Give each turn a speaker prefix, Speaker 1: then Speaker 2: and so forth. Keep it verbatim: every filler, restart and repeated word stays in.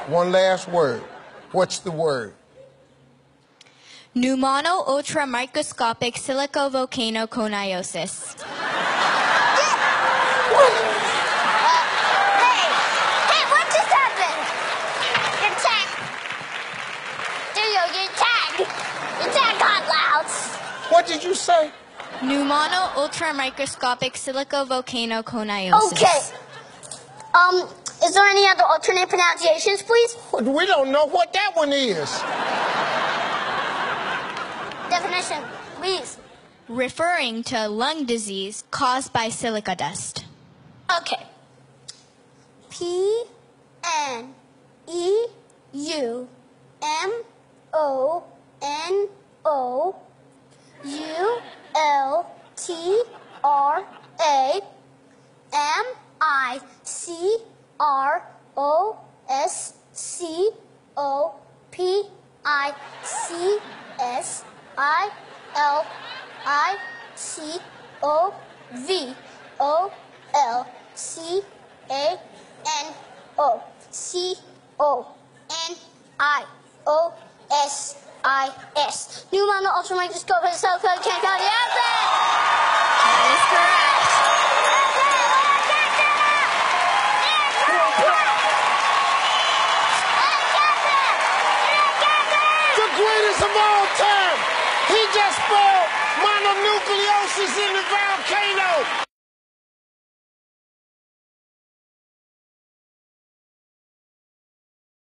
Speaker 1: One last word. What's the word?
Speaker 2: Pneumono ultramicroscopic silicovolcanoconiosis.
Speaker 3: What? Uh, hey, hey, what just happened? Your tag. Dude, your tag. Your tag got loud.
Speaker 1: What did you say?
Speaker 2: Pneumono ultramicroscopic silicovolcanoconiosis.
Speaker 3: Okay. Um, is there any other alternate pronunciations, please?
Speaker 1: We don't know what that one is.
Speaker 3: Definition, please.
Speaker 2: Referring to lung disease caused by silica dust.
Speaker 3: Okay. P N E U M O N O U L T R A M I C R O S C O P I C S I L I C O V O L C A N O C O N I O S I S. Pneumono ultramicroscopic silicovolcanoconiosis.
Speaker 2: That is correct.
Speaker 1: The greatest of all time. He just spelled mononucleosis in the volcano.